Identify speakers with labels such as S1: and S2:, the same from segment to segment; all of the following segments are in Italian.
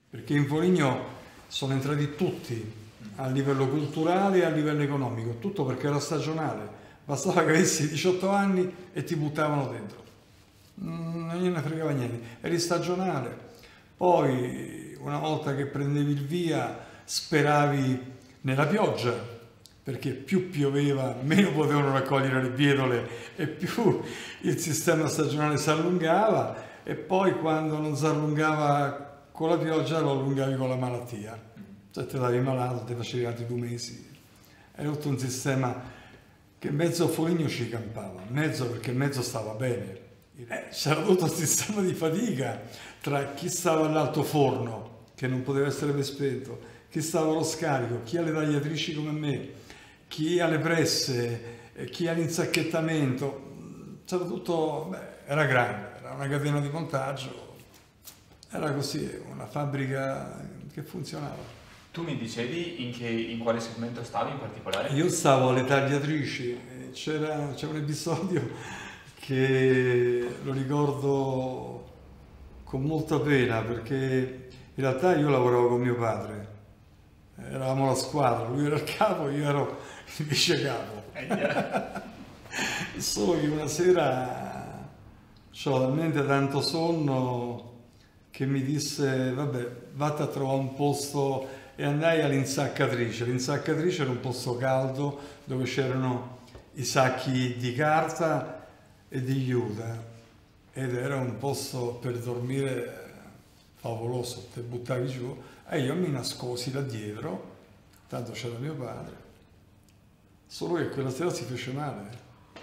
S1: perché in Foligno sono entrati tutti, a livello culturale e a livello economico, tutto perché era stagionale. Bastava che avessi 18 anni e ti buttavano dentro. Non gliene fregava niente, eri stagionale. Poi, una volta che prendevi il via, speravi nella pioggia, perché più pioveva, meno potevano raccogliere le bietole e più il sistema stagionale si allungava, e poi quando non si allungava con la pioggia lo allungavi con la malattia. Cioè te davi malato, ti facevi altri 2 mesi. Era tutto un sistema che mezzo Foligno ci campava, mezzo perché mezzo stava bene. C'era tutto un sistema di fatica tra chi stava all'altoforno, che non poteva essere più spento, chi stava allo scarico, chi alle tagliatrici come me, chi alle presse, chi all'insacchettamento. C'era tutto, era grande, era una catena di montaggio, era così, una fabbrica che funzionava.
S2: Tu mi dicevi in quale segmento stavi in particolare?
S1: Io stavo alle tagliatrici, c'è un episodio che lo ricordo con molta pena, perché in realtà io lavoravo con mio padre, eravamo la squadra, lui era il capo, io ero il vice capo. Solo che una sera c'ho talmente tanto sonno che mi disse vabbè, vatti a trovare un posto, e andai all'insaccatrice. L'insaccatrice era un posto caldo dove c'erano i sacchi di carta e di juta, ed era un posto per dormire favoloso, te buttavi giù, e io mi nascosi da dietro, tanto c'era mio padre, solo che quella sera si fece male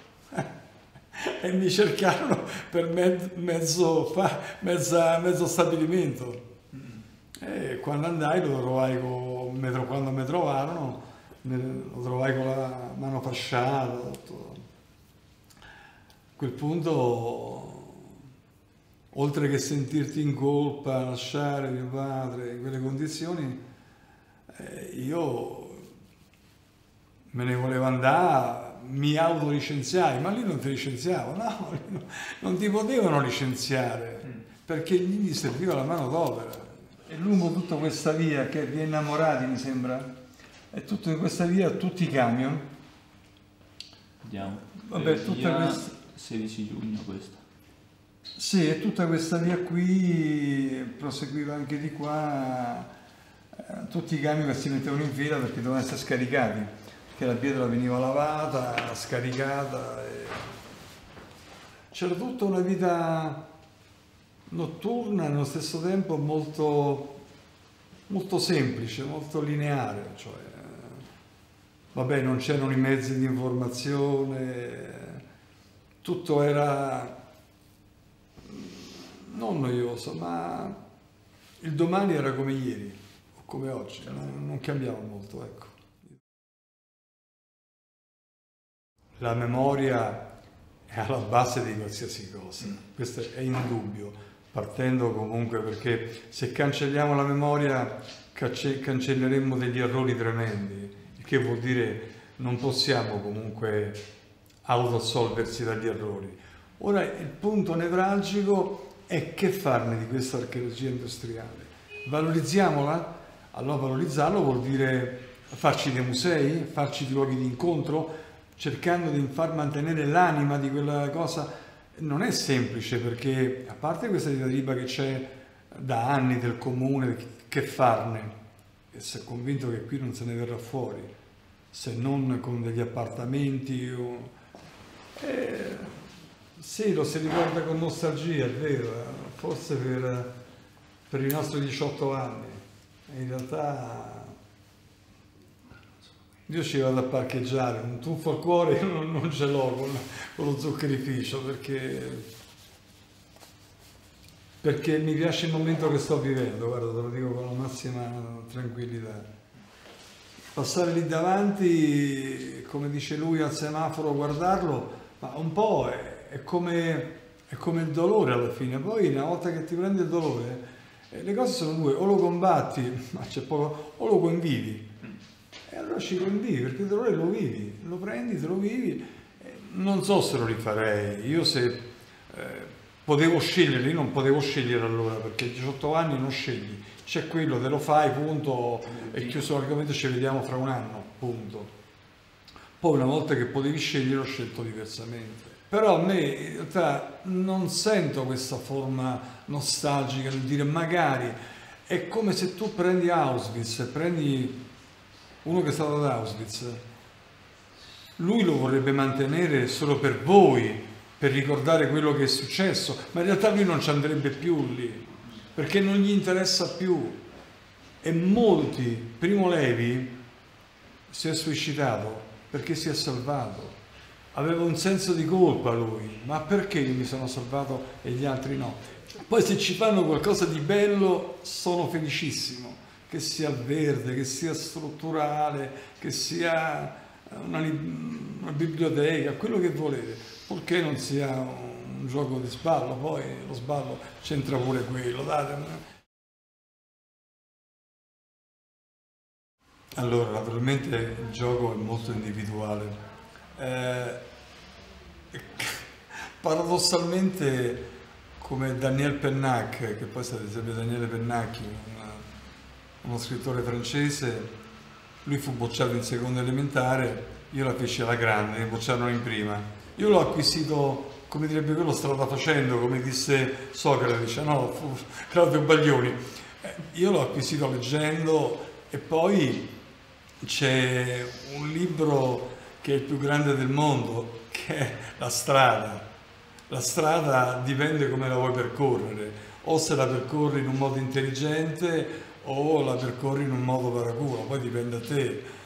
S1: e mi cercarono per mezzo stabilimento. E quando andai lo trovai quando mi trovarono, lo trovai con la mano fasciata. Tutto. A quel punto, oltre che sentirti in colpa, lasciare mio padre in quelle condizioni, io me ne volevo andare, mi autolicenziai, ma lì non ti licenziavo, no, non ti potevano licenziare, perché gli serviva la manodopera. E lungo tutta questa via, che è via Innamorati mi sembra, e tutta questa via tutti i camion.
S3: Vediamo.
S1: Vabbè, tutta questa...
S3: 16 giugno questa.
S1: Sì, e tutta questa via qui proseguiva anche di qua, tutti i camion che si mettevano in fila perché dovevano essere scaricati, perché la pietra veniva lavata, scaricata. C'era tutta una vita notturna e nello stesso tempo molto, molto semplice, molto lineare, cioè, vabbè, non c'erano i mezzi di informazione, tutto era non noioso, ma il domani era come ieri o come oggi, non cambiava molto, ecco. La memoria è alla base di qualsiasi cosa, questo è indubbio. Partendo comunque, perché se cancelliamo la memoria cancelleremmo degli errori tremendi, il che vuol dire non possiamo comunque autoassolversi dagli errori. Ora il punto nevralgico è che farne di questa archeologia industriale. Valorizziamola? Allora valorizzarlo vuol dire farci dei musei, farci dei luoghi di incontro, cercando di far mantenere l'anima di quella cosa. Non è semplice, perché a parte questa diatriba che c'è da anni del comune, che farne, e si è convinto che qui non se ne verrà fuori, se non con degli appartamenti o... sì, lo si ricorda con nostalgia, è vero, forse per i nostri 18 anni. In realtà io ci vado a parcheggiare, un tuffo al cuore io non ce l'ho con lo zuccherificio, perché mi piace il momento che sto vivendo, guarda, te lo dico con la massima tranquillità. Passare lì davanti, come dice lui, al semaforo, guardarlo, ma un po' è come il dolore alla fine. Poi una volta che ti prende il dolore, le cose sono due: o lo combatti, ma c'è poco, o lo convivi. E allora ci convivi, perché il dolore lo vivi, lo prendi, te lo vivi. Non so se lo rifarei. Io se potevo scegliere, io non potevo scegliere allora, perché a 18 anni non scegli, c'è quello, te lo fai, punto, e chiuso l'argomento, ci vediamo fra un anno, punto. Poi una volta che potevi scegliere ho scelto diversamente. Però a me in realtà non sento questa forma nostalgica nel dire magari, è come se tu prendi Auschwitz, prendi uno che è stato ad Auschwitz, lui lo vorrebbe mantenere solo per voi, per ricordare quello che è successo, ma in realtà lui non ci andrebbe più lì, perché non gli interessa più. E molti, Primo Levi si è suicidato perché si è salvato. Aveva un senso di colpa lui, ma perché io mi sono salvato e gli altri no? Poi se ci fanno qualcosa di bello sono felicissimo, che sia verde, che sia strutturale, che sia una biblioteca, quello che volete, purché non sia un gioco di sballo, poi lo sballo c'entra pure quello, date. Allora, naturalmente il gioco è molto individuale. Paradossalmente, come Daniel Pennac, che poi è stato esempio Daniele Pennacchi, uno scrittore francese, lui fu bocciato in seconda elementare, io la feci alla grande, mi bocciarono in prima. Io l'ho acquisito, come direbbe quello, strada facendo, come disse Socrate, dice no, fu Claudio Baglioni. Io l'ho acquisito leggendo e poi c'è un libro che è il più grande del mondo, che è La strada. La strada dipende come la vuoi percorrere, o se la percorri in un modo intelligente o la percorri in un modo paraculo, poi dipende da te.